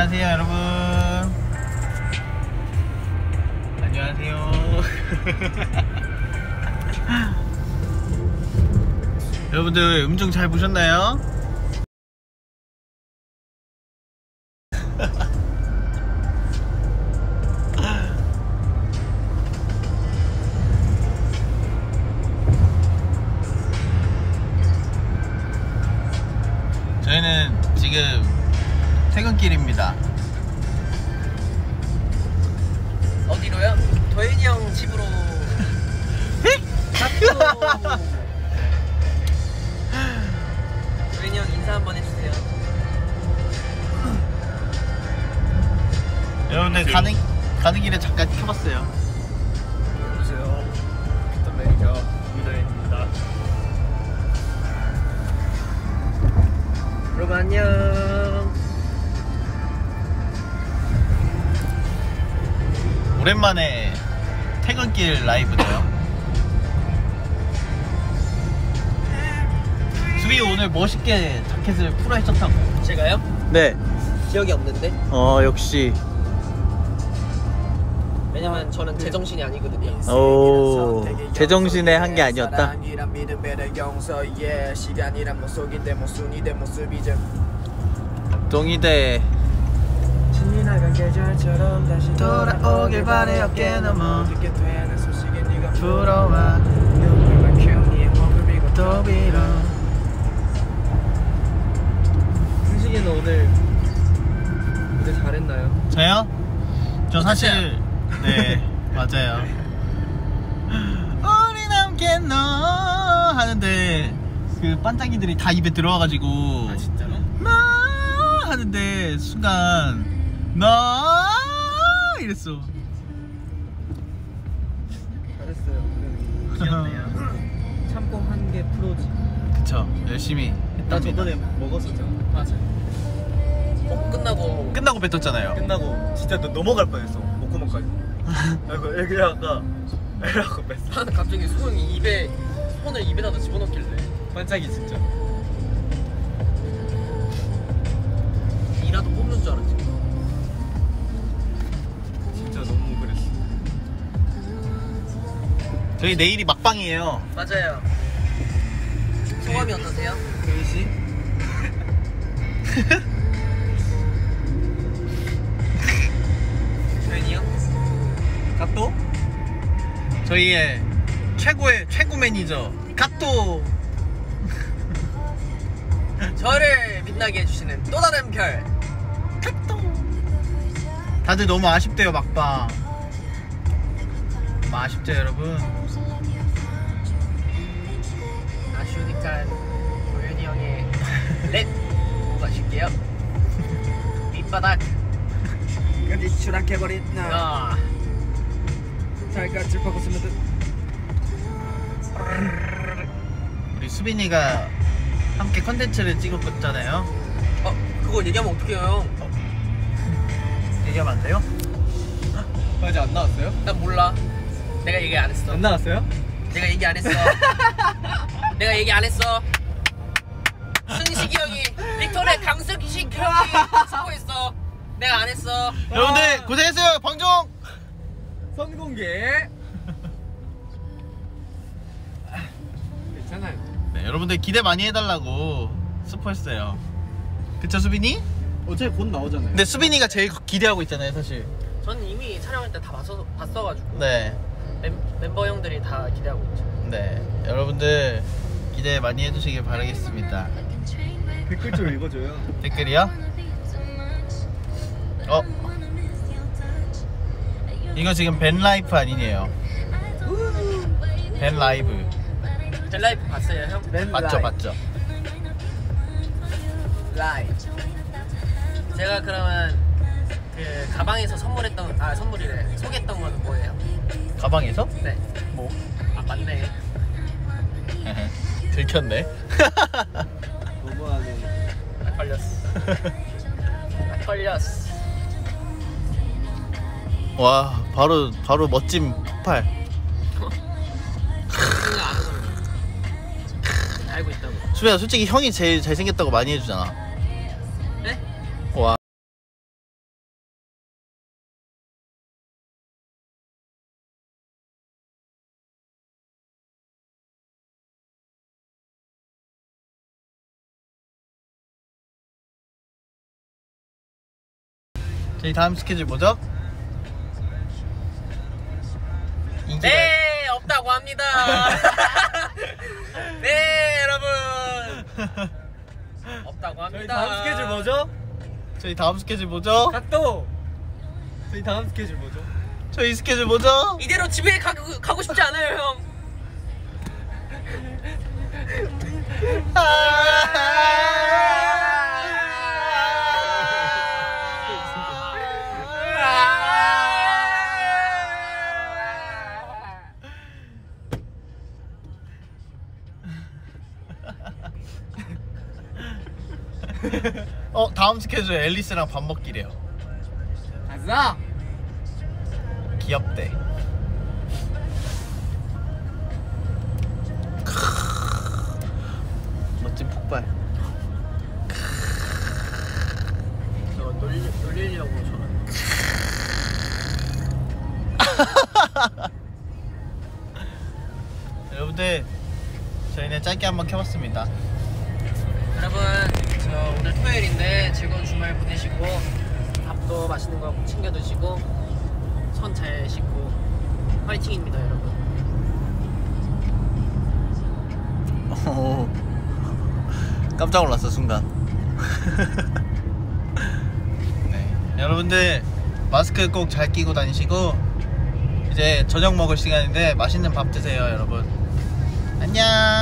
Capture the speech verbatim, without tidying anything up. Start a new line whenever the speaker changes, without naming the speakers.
안녕하세요 여러분. 안녕하세요. 여러분들 음중 잘 보셨나요? 저희는 지금 퇴근길입니다.
어디로요? 도현이 형 집으로. 도현이 형 인사 한번 해주세요.
여러분들 가는 가는 길에 잠깐 켜봤어요.
안녕하세요. 피터 매니저 유다입니다.
여러분 안녕.
오랜만에 퇴근길 라이브네요. 수비 오늘 멋있게 자켓을 풀어 헤쳤다고.
제가요?
네.
기억이 없는데?
어 역시.
왜냐면 저는 제정신이 아니거든요.
오 제정신에 한 게 아니었다. 동이대
지나간 계절처럼 다시
돌아오길 바래 어깨 넘어 불어와 또 빌어.
승식이는 오늘 무대 잘했나요?
저요? 저 사실 네 맞아요. 우리 함께 너 하는데 그 반짝이들이 다 입에 들어와가지고
아 진짜로?
너 하는데 순간 너 이랬어.
잘했어요. 귀엽네요. 참고 한 게 프로지.
그쵸 열심히
나
했답니다.
저번에 먹었었잖아.
맞아. 어, 끝나고
끝나고 뱉었잖아요.
끝나고 진짜 너 넘어갈 뻔했어. 목구멍까지. 아이고 애기 아까 애라고 뺐어.
나는 갑자기 소영이 입에 손을 입에다 집어넣길래
반짝이 진짜.
이라도 뽑는 줄 알았지.
진짜 너무 그랬어.
저희 내일이 막방이에요.
맞아요. 소감이 어떠세요?
도희 씨?
도현이 형?
갓도? 저희의 최고의 최고 매니저 갓도.
저를 빛나게 해주시는 또 다른 별.
갓도. 다들 너무 아쉽대요 막방. 너무 아쉽죠 여러분?
아쉬우니까 도현이 형의 렛 보고 가실게요. 밑바닥.
근데 추락해버린 나.
아,
잘가 짚하고 쓰면 돼.
우리 수빈이가 함께 컨텐츠를 찍었잖아요.
어 그거 얘기하면 어떡해요 형?
얘기하면 안 돼요?
아직 안 나왔어요?
난 몰라. 내가 얘기 안 했어.
안 나왔어요?
내가 얘기 안 했어. 내가 얘기 안 했어. 승식이 형이 빅톤의 강승식 형이 스포했어. 내가 안 했어.
여러분들 고생했어요 방종.
선공개. 괜찮아요.
네 여러분들 기대 많이 해달라고 스포했어요. 그쵸 수빈이?
어차피 곧 나오잖아요.
근데 수빈이가 제일 기대하고 있잖아요 사실.
저는 이미 촬영할 때 다 봤어, 봤어가지고
네.
멤, 멤버 형들이 다 기대하고 있죠.
네 여러분들 기대 많이 해주시길 바라겠습니다.
댓글 좀 읽어줘요.
댓글이요? 어? 이거 지금 벤라이프 아니에요. 벤라이브
벨라이프 봤어요 형?
맞죠 맞죠.
라이브. 제가 그러면 그 가방에서 선물했던 아 선물이래 소개했던 건 뭐예요?
가방에서?
네.
뭐?
아 맞네.
들켰네.
너무하네.
아 걸렸어. 아 걸렸어.
와 바로 바로 멋진 폭발.
알고 있다고.
수빈아 솔직히 형이 제일 잘생겼다고 많이 해주잖아.
네?
와 저희 다음 스케줄 뭐죠? 인기가요.
네, 없다고 합니다. 네, 여러분. 없다고
저희
합니다.
다음 스케줄 뭐죠?
저희 다음 스케줄 뭐죠?
각도. 저희 다음 스케줄 뭐죠?
저희 스케줄 뭐죠?
이대로 집에 가, 가고 싶지 않아요, 형.
어 다음 스케줄 앨리스랑 밥 먹기래요.
가자.
귀엽대. 멋진 폭발.
저 놀리, 놀리려고 저는.
여러분들 저희는 짧게 한번 켜봤습니다.
여러분, 저 오늘 토요일인데 즐거운 주말 보내시고 밥도 맛있는 거 꼭 챙겨 드시고 손 잘 씻고 화이팅입니다, 여러분.
오, 깜짝 놀랐어 순간. 네, 여러분들 마스크 꼭 잘 끼고 다니시고 이제 저녁 먹을 시간인데 맛있는 밥 드세요, 여러분. 안녕.